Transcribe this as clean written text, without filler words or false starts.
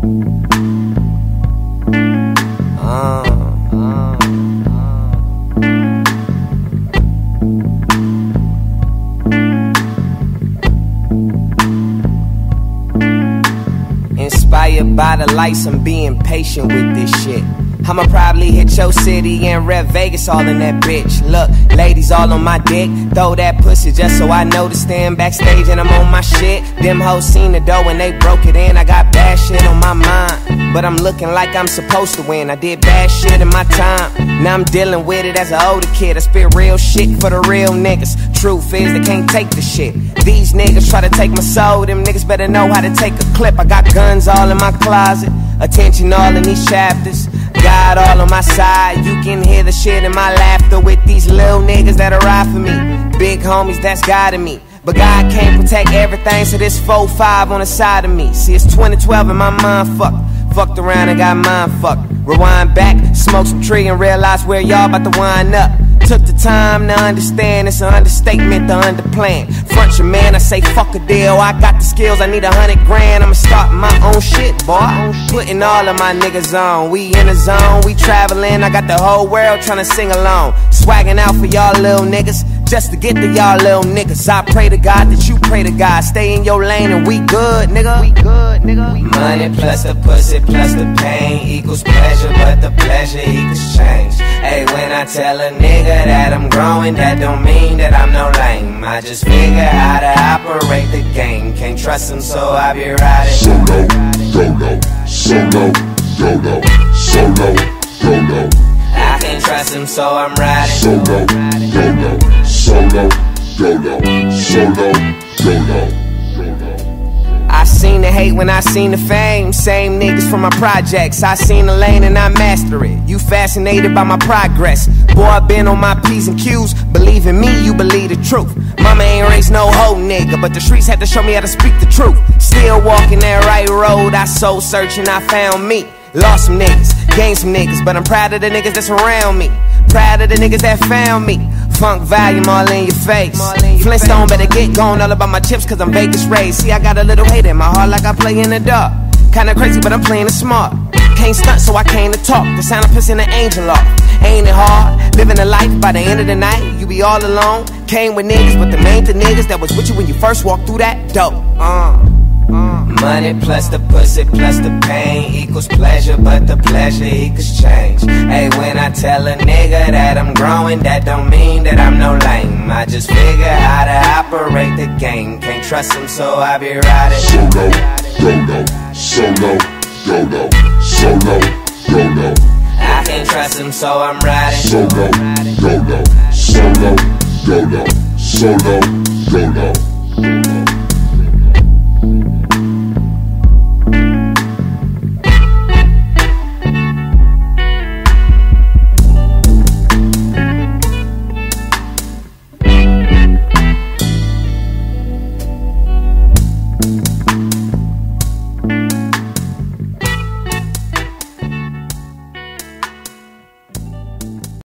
Inspired by the lights, I'm being patient with this shit. I'ma probably hit your city and rep Vegas all in that bitch. Look, ladies all on my dick, throw that pussy just so I know to stand backstage and I'm on my shit. Them hoes seen the dough and they broke it in. I got bad shit on my mind, but I'm looking like I'm supposed to win. I did bad shit in my time, now I'm dealing with it as an older kid. I spit real shit for the real niggas. Truth is they can't take the shit. These niggas try to take my soul, them niggas better know how to take a clip. I got guns all in my closet, attention all in these chapters. God all on my side, you can hear the shit in my laughter with these little niggas that'll ride for me. Big homies that's guiding me, but God can't protect everything, so this 4-5 on the side of me. See, it's 2012 and my mind fucked around and got mind fucked. Rewind back, smoke some tree and realize where y'all about to wind up. Took the time to understand, it's an understatement to underplan. Front your man, I say fuck a deal, I got the skills, I need 100 grand. I'ma start my own shit, boy. Putting all of my niggas on, we in the zone, we traveling. I got the whole world trying to sing along. Swagging out for y'all little niggas, just to get to y'all little niggas. I pray to God that you pray to God. Stay in your lane and we good, nigga. We good, nigga. Money plus the pussy plus the pain equals pleasure, but the pleasure equals change. Hey, when I tell a nigga that I'm growing, that don't mean that I'm no lame. I just figure how to operate the game. Can't trust him, so I be riding. Solo, dolo, solo, dolo, solo, dolo. I can't trust him, so I'm riding. Solo, dolo, solo, dolo, solo, dolo. I seen the hate when I seen the fame. Same niggas from my projects. I seen the lane and I master it. You fascinated by my progress. Boy, I been on my P's and Q's. Believe in me, you believe the truth. Mama ain't raised no hoe nigga, but the streets had to show me how to speak the truth. Still walking that right road. I soul searching, I found me. Lost some niggas, gained some niggas, but I'm proud of the niggas that's around me. Proud of the niggas that found me. Funk volume all in your face. Flintstone better get going, all about my chips cause I'm Vegas raised. See, I got a little hate in my heart like I play in the dark. Kinda crazy but I'm playing it smart. Can't stunt so I came to talk. The sound of pissing an angel off. Ain't it hard? Living a life by the end of the night you be all alone. Came with niggas but the main thing niggas that was with you when you first walked through that door. Money plus the pussy plus the pain equals pleasure, but the pleasure equals change. Hey, when I tell a nigga that I'm growing, that don't mean that I'm no lame. I just figure how to operate the game. Can't trust him, so I be riding. Solo, dolo, solo, dolo, solo, dolo. I can't trust him, so I'm riding. Solo, dolo, solo, dolo, solo, dolo.